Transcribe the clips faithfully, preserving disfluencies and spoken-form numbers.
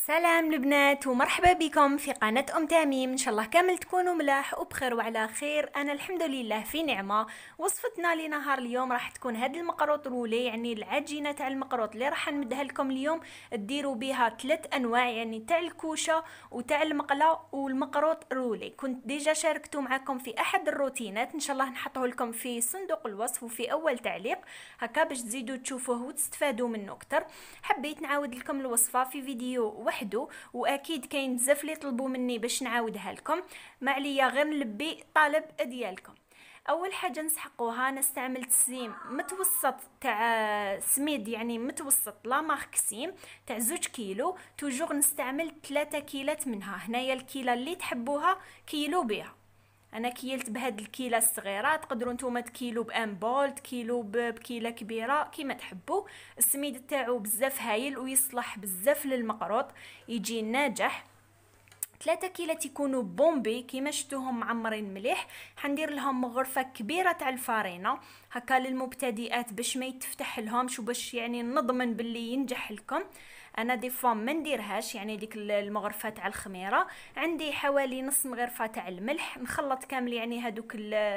سلام البنات ومرحبا بكم في قناة أم تميم. إن شاء الله كامل تكونوا ملاح وبخير وعلى خير. أنا الحمد لله في نعمة. وصفتنا لنهار اليوم راح تكون هذه المقروط رولي، يعني العجينة تاع المقروط اللي راح نمدها لكم اليوم ديروا بها ثلاث أنواع، يعني تاع الكوشة وتاع المقلة والمقروط رولي. كنت ديجا شاركتو معكم في أحد الروتينات، إن شاء الله نحطه لكم في صندوق الوصف وفي أول تعليق هكا باش تزيدوا تشوفوه وتستفادوا منه أكتر. حبيت نعاود لكم الوصفة في فيديو وحده، واكيد كاين بزاف اللي طلبوا مني باش نعاودها لكم، ما عليا غير نلبي طلب ديالكم. اول حاجه نسحقوها، انا استعملت سيم متوسط تاع سميد، يعني متوسط لا مارك سيم تاع زوج كيلو. توجور نستعمل ثلاثة كيلات منها، هنايا الكيله اللي تحبوها كيلو بها. انا كيلت بهاد الكيله الصغيره، تقدروا نتوما تكيلو بان بول، تكيلو بكيله كبيره كيما تحبوا. السميد تاعو بزاف هايل ويصلح بزاف للمقروط، يجي ناجح. ثلاثة كيلات يكونوا بومبي كيما شفتوهم معمرين مليح. حندير لهم غرفه كبيره تاع الفارينه هكا للمبتدئات باش ما يتفتح لهمش، وباش يعني نضمن باللي ينجح لكم. انا دي فوا ما نديرهاش، يعني ديك المغرفه تاع الخميره. عندي حوالي نص مغرفه تاع الملح، نخلط كامل يعني هادوك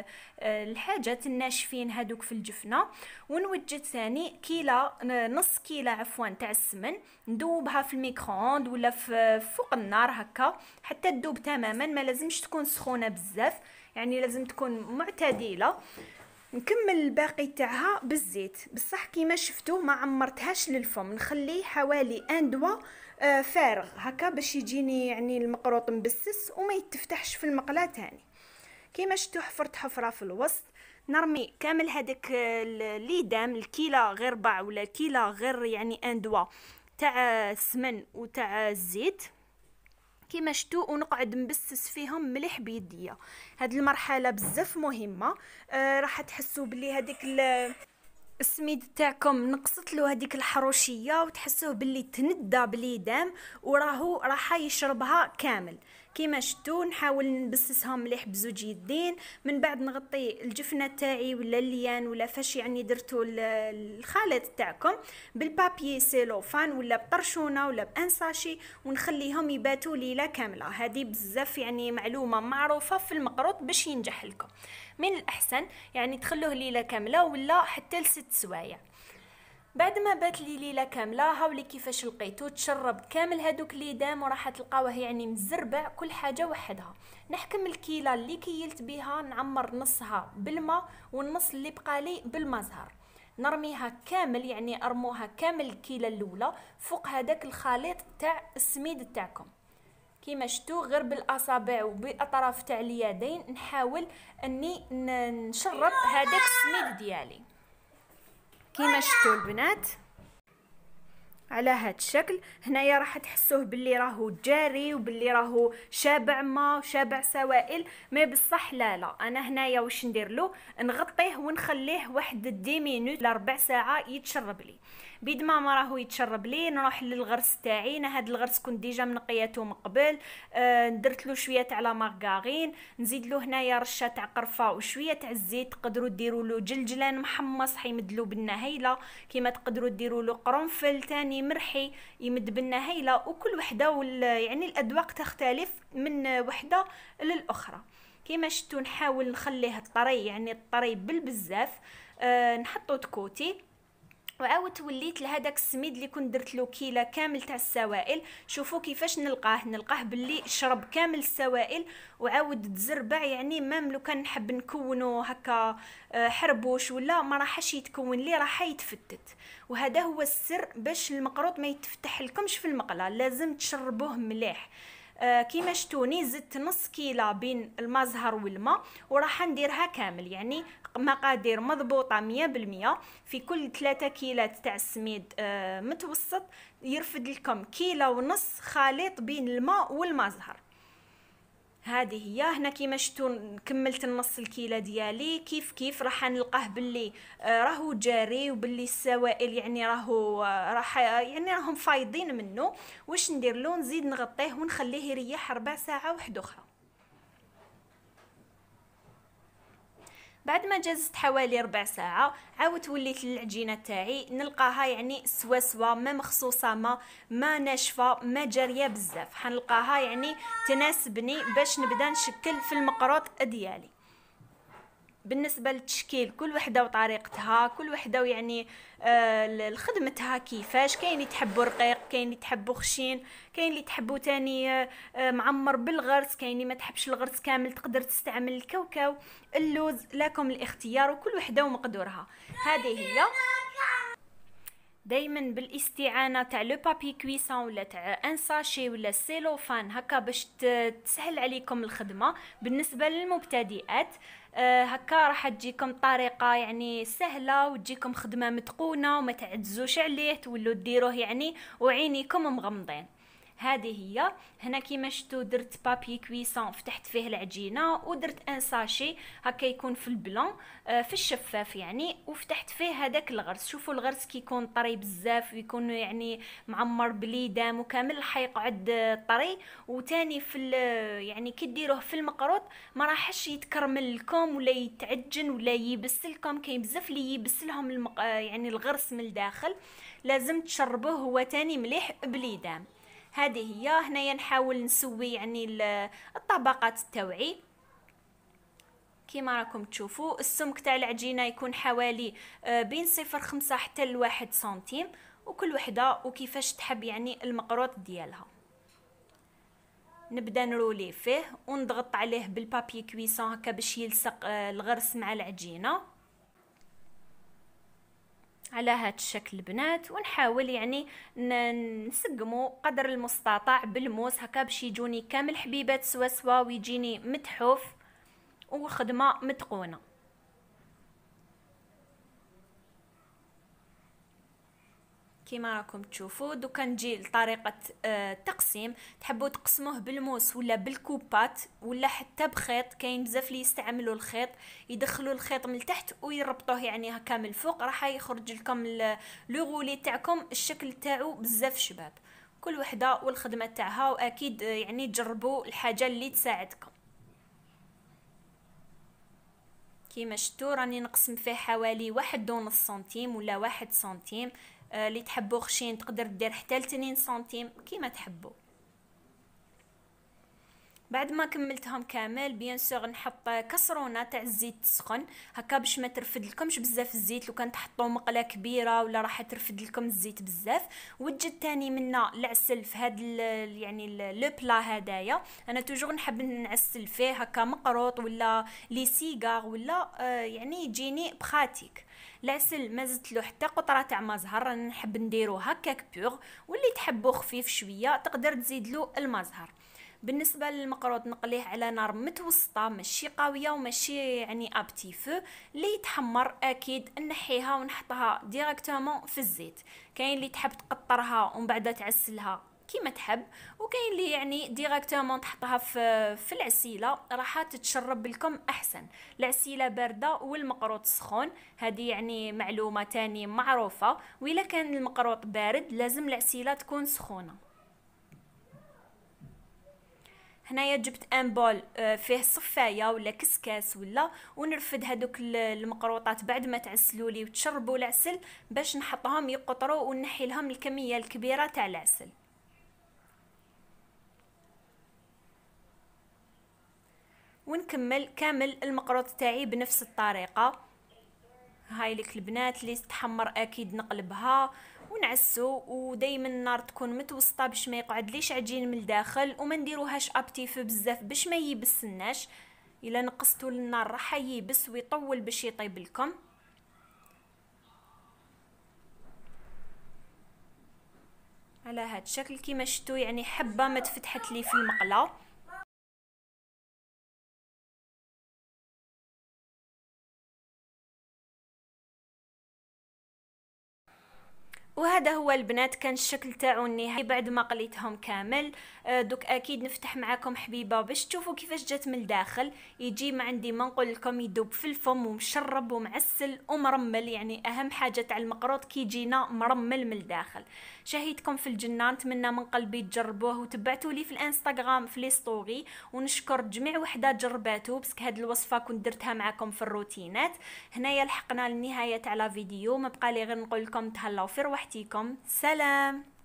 الحاجات الناشفين هادوك في الجفنه. ونوجد ثاني كيله، نص كيله عفوا تاع السمن، ندوبها في الميكرووند ولا في فوق النار هكا حتى تذوب تماما. ما لازمش تكون سخونه بزاف، يعني لازم تكون معتدله. نكمل الباقي تاعها بالزيت، بصح كيما شفتوا ما عمرتهاش للفم، نخليه حوالي ان دوا آه فارغ هكا باش يجيني يعني المقروط مبسس وما يتفتحش في المقله تاني. كيما شفتوا حفرت حفره في الوسط، نرمي كامل هذاك اللي دام الكيله غير ربع ولا كيله غير يعني ان دوا تاع السمن وتاع الزيت كيما شتو، ونقعد نبسس فيهم مليح بيديا. هاد المرحله بزاف مهمه. آه راح تحسوا بلي هذيك السميد تاعكم نقصت له هذيك الحروشيه، وتحسوه باللي تندى باليدام وراهو راح يشربها كامل. كيما شتو نحاول نبسسهم مليح بزوج يدين. من بعد نغطي الجفنه تاعي ولا الليان ولا فاش يعني درتو الخليط تاعكم بالبابي سيلوفان ولا بطرشونه ولا بانساشي، ونخليهم يباتوا ليله كامله. هذه بزاف يعني معلومه معروفه في المقروط باش ينجح لكم. من الاحسن يعني تخلوه ليله كامله ولا حتى لست سوايع. بعد ما بات لي ليله كامله هاولي كيفاش لقيتو تشرب كامل هادوك لي دام، وراح تلقاوه يعني مزربع كل حاجه وحدها. نحكم الكيله اللي كيلت بها نعمر نصها بالماء والنص اللي بقى لي بالمزهر، نرميها كامل يعني ارموها كامل الكيله الاولى فوق هذاك الخليط تاع السميد تاعكم. كيما شتو غير بالاصابع وباطراف تاع اليدين نحاول اني نشرب هذاك السميد ديالي كيما شتو البنات على هاد الشكل. هنايا راح تحسوه باللي راهو جاري وباللي راهو شابع ما وشابع سوائل، ما بصح لا لا. انا هنايا واش ندير له، نغطيه ونخليه واحد دي مينوت لربع ساعه يتشرب لي. بيد ما ما راهو يتشرب لي نروح للغرس تاعي. انا هاد الغرس كنت ديجا منقياته من قبل، آه درت له شويه تاع لا مارغارين، نزيد له هنايا رشه تاع قرفه وشويه تاع الزيت. تقدروا ديروا له جلجلان محمص حيمدلو بنا هايله، كيما تقدروا ديروا له قرنفل تاني مرحي يمد بنا هايله. وكل وحده يعني الاذواق تختلف من وحده للاخرى. كيما شفتوا نحاول نخليه الطري يعني الطري بالبزاف. آه نحطو تكوتي، وعاود وليت لهداك السميد اللي كنت درت له كيله كامل تاع السوائل. شوفوا كيفاش نلقاه، نلقاه باللي شرب كامل السوائل وعاود تزربع، يعني مام لو كان نحب نكونه هكا حربوش ولا ما راحش يتكون لي، راح يتفتت. وهذا هو السر باش المقروط ما يتفتح لكمش في المقله، لازم تشربوه مليح. آه كيما شتوني زدت نص كيلة بين المزهر والماء وراح نديرها كامل، يعني مقادير مضبوطة مية بالمية. في كل ثلاثة كيلات تاع السميد آه متوسط يرفد لكم كيلة ونص خليط بين الماء والمزهر. هذه هي. هنا كيما شفتوا كملت النص الكيلة ديالي. كيف كيف راح نلقاه باللي آه راهو جاري وباللي السوائل يعني راهو آه راح يعني راهم فايضين منه. واش ندير له، نزيد نغطيه ونخليه يريح ربع ساعة واحدة اخرى. بعد ما جازت حوالي ربع ساعه عاودت وليت العجينه تاعي نلقاها يعني سوا سوا، ما مخصوصه ما ما ناشفه ما جاريه بزاف، حنلقاها يعني تناسبني باش نبدا نشكل في المقروط ديالي. بالنسبه للتشكيل كل وحده وطريقتها، كل وحده يعني آه خدمتها كيفاش. كاين اللي تحبوا رقيق، كاين اللي تحبوا خشين، كاين اللي تحبوا تاني آه معمر بالغرس، كاين اللي ما تحبش الغرس كامل تقدر تستعمل الكاوكاو، اللوز، لكم الاختيار وكل وحده ومقدورها. هذه هي دايما بالاستعانه تاع لو بابي كويسون ولا تاع ان ساشي ولا سيلوفان هكا باش تسهل عليكم الخدمه. بالنسبه للمبتدئات آه هكا راح تجيكم طريقه يعني سهله وتجيكم خدمه متقونه وما تعجزوش عليه، تولوا ديروه يعني وعينيكم مغمضين. هذه هي. هنا كيما شفتوا درت بابي كويسون فتحت فيه العجينه ودرت ان ساشي هكا يكون في البلون آه في الشفاف يعني، وفتحت فيه هذاك الغرس. شوفوا الغرس كيكون طري بزاف ويكون يعني معمر بليدام وكامل حيقعد طري. وتاني في يعني كي ديروه في المقروط ما راحش يتكرمل لكم ولا يتعجن ولا ييبس لكم. كاين بزاف اللي ييبس لهم المق... يعني الغرس من الداخل، لازم تشربوه هو تاني مليح بليدام. هذه هي. هنايا نحاول نسوي يعني الطبقات التوعي كيما راكم تشوفوا. السمك تاع العجينه يكون حوالي بين صفر خمسة حتى لواحد سنتيم، وكل وحده وكيفاش تحب يعني المقروط ديالها. نبدا نرولي فيه ونضغط عليه بالبابي كويسون هكا باش يلصق الغرس مع العجينه على هاد الشكل البنات. ونحاول يعني نسقمو قدر المستطاع بالموس هكا باش يجوني كامل حبيبات سوا سوا ويجيني متحوف وخدمه متقونه. كيما راكم تشوفوا دوكا نجي لطريقه التقسيم. تحبوا تقسموه بالموس ولا بالكوبات ولا حتى بخيط، كاين بزاف اللي يستعملوا الخيط، يدخلوا الخيط من تحت ويربطوه يعني هكا من الفوق، راح يخرج لكم لو غولي تاعكم الشكل تاعو بزاف شباب. كل وحده والخدمه تاعها، واكيد يعني تجربوا الحاجه اللي تساعدكم. كيما شفتوا راني نقسم فيه حوالي واحد ونص سنتيم ولا واحد سنتيم. آه اللي تحبوا خشين تقدر دير حتى لتنين سنتيم كيما تحبوا. بعد ما كملتهم كامل بيان سور نحط كسرونه تاع الزيت سخن هكا باش ما ترفد لكمش بزاف الزيت. لو كان تحطوا مقله كبيره ولا راح ترفد لكم الزيت بزاف. وتجد تاني منا العسل في هاد يعني لو بلا هدايا. انا توجور نحب نعسل فيه هكا مقروط ولا لي سيغار ولا آه يعني يجيني بخاتيك. العسل ما زدت له حتى قطره تاع ما زهر، رانا نحب نديرو هكاك بيغ، واللي تحبو خفيف شويه تقدر تزيد له المزهر. بالنسبه للمقروط نقليه على نار متوسطه ماشي قويه وماشي يعني ابتي فو. اللي يتحمر اكيد نحيها ونحطها ديريكتومون في الزيت. كاين اللي تحب تقطرها ومن بعد تعسلها كيما تحب، وكاين اللي يعني ديريكتومون تحطها في في العسيله راح تتشرب لكم احسن. العسيله بارده والمقروط سخون، هذه يعني معلومه تاني معروفه. واذا كان المقروط بارد لازم العسيله تكون سخونه. هنايا جبت ان بول فيه صفايه ولا كسكاس ولا، ونرفد هذوك المقروطات بعد ما تعسلوا لي وتشربوا العسل باش نحطهم يقطروا ونحي لهم الكميه الكبيره تاع العسل. ونكمل كامل المقروط تاعي بنفس الطريقه. هاي لك البنات اللي تحمر اكيد نقلبها ونعسو، ودايما النار تكون متوسطه باش ما يقعد ليش عجين من الداخل، وما نديروهاش ابتيف بزاف باش ما يبسناش. الا نقصتوا النار راح يبس ويطول باش يطيب لكم. على هاد الشكل كيما شفتوا يعني حبه ما تفتحت لي في المقله. وهذا هو البنات كان الشكل تاعو النهائي بعد ما قليتهم كامل. دوك اكيد نفتح معاكم حبيبه باش تشوفوا كيفاش جات من الداخل. يجي ما عندي ما نقول لكم يذوب في الفم ومشرب ومعسل ومرمل، يعني اهم حاجه تاع المقروط كي يجينا مرمل من الداخل. شهيتكم في الجنه، نتمنى من قلبي تجربوه وتبعتوا لي في الانستغرام في لي ستوري. ونشكر جميع وحده جرباتو باسكو هاد الوصفه كنت درتها معكم في الروتينات. هنايا لحقنا للنهايه على فيديو، ما بقى لي غير نقول لكم تهلاو في روحتيكم. سلام.